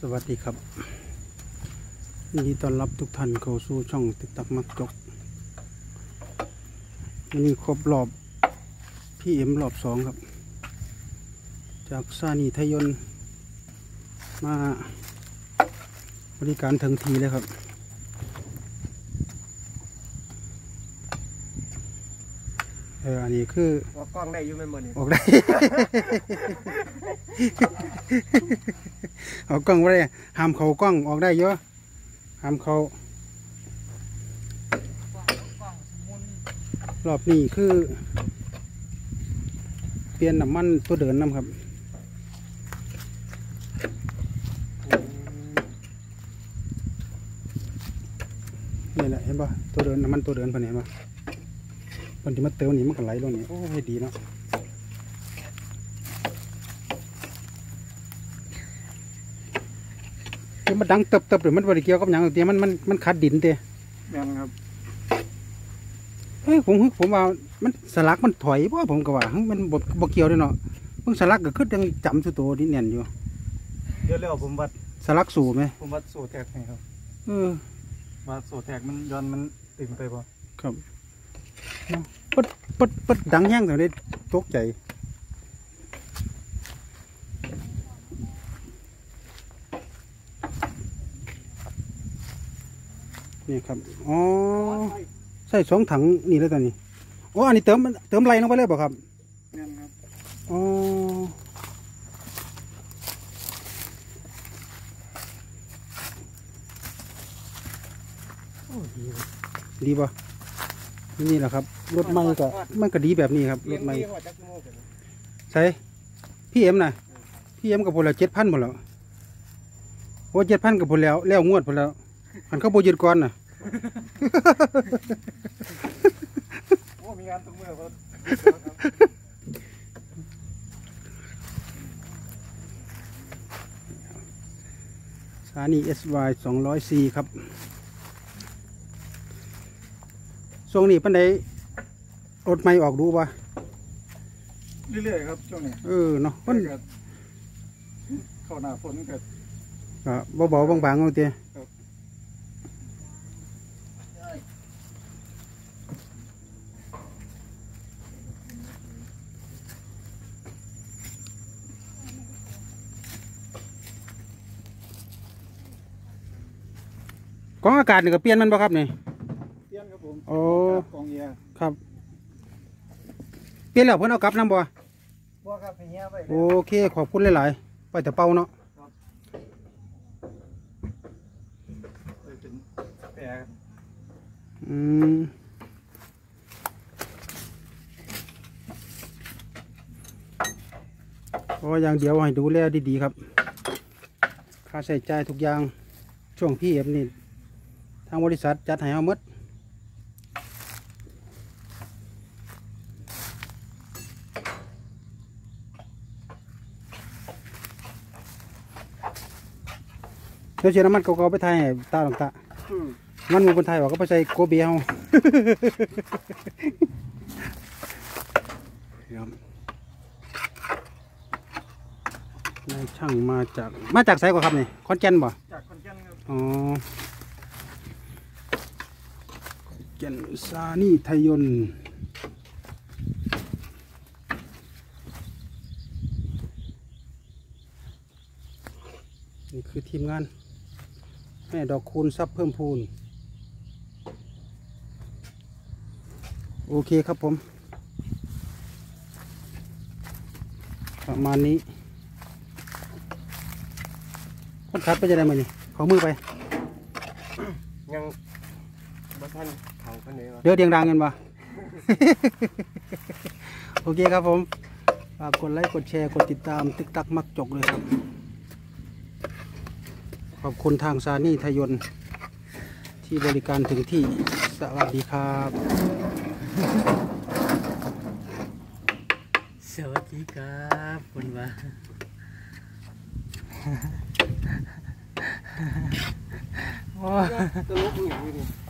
วัสดีครับยินดีต้อนรับทุกท่านเข้าสู่ช่องติ๊กตักมักจกวันนี้ครบรอบพี่เอ็มรอบ2ครับจากซานีไทยนมาบริการถึงทีเลยครับอันนี้คือออกกล้องได้อยู่ไม่หมดนี่ออกได้ ออกกล้องไว้ห้ามเขากล้องออกได้เยอะห้ามเขารอบนี้คือเปลี่ยนน้ำมันตัวเดินน้ำครับนี่แหละเห็นป่ะตัวเดินน้ำมันตัวเดินปะเนี่ยป่ะตอนที่มาเติมนี่มันก็ไหลลงนี่โอ้ยดีเนาะคือมันดังเติบหรือมันบริเกี่ยวกับอย่างเดียวมันขัดดินเตะแม่นครับเฮ้ยผมว่ามันสลักมันถอยเพราะผมก็ว่ามันบกเกี่ยวด้วยเนาะเพิ่งสลักก็คือยังจำสุดโตดิแน่นอยู่เดี๋ยวเร็วผมวัดสลักสู่ไหมผมวัดสู่แท็กให้ครับวัดสู่แท็กมันย้อนมันตึงไปป่ะครับปัดดังแห้งแต่ได้ตกใจนี่ครับอ๋อใส่2 ถังนี่แล้วตอนนี้อ๋ออันนี้เติมไรลงไปเลยเปล่าครับนั่นครับอ๋อดีป่ะนี่แหละครับรถใหม่ก็มันก็ดีแบบนี้ครับรถใหม่ใช่พี่เอ็มนะพี่เอ็มกับพลละ7,000หมดแล้วโอ้7,000กับพลแล้วงวดพลแล้วหันเข้าโบยืดก่อนน่ะโอ้มีงานตรงมือครับสถานี SY 204ครับช่วงนี้ปันไดรถไม่ออกดูป่ะเรื่อยๆครับช่วงนี้เนาะมันเข้าหน้าฝนเกิดเบาๆบางๆเอาเตี้ยกองอากาศนี่ก็เปลี่ยนมันป่ะครับนี่เปลี่ยนครับผมโอ้กองเงียครับเปลี่ยนแล้วเพิ่นเอากลับน้ำบ่ครับเฮียไปโอเคขอบคุณหลายๆไปแต่เป่าเนาะเป็นแปรก็อย่างเดียวให้ดูแลดีๆครับค่าใช้จ่ายทุกอย่างช่วงพี่เอ็มนี่ทางบริษัทจัดให้เอาหมดเดี๋ยวเชื่อน้ำมันเก่าๆไปไทยตาหลังตามันมีคนไทยว่าก็ไปใส่โกเบียวนายช่างมาจากไสกว่าครับนี่ขอนแก่นบ่จากขอนแก่นครับอ๋อแก่นซานีไทยนนี่คือทีมงานแม่ดอกคูณซับเพิ่มพูนโอเคครับผมประมาณนี้คนขับไปจะได้ไหมนี่ขอมือไปยังบ้านท่านเขาคนไหนวะเดี๋ยวเดียงดังกันปะ โอเคครับผมฝากกดไลค์กดแชร์กดติดตามติ๊กตักมักจกเลยครับขอบคุณทางซานี่ไทยนที่บริการถึงที่สวัสดีครับสวัสดีครับคุณว่าตลกอยู่นี่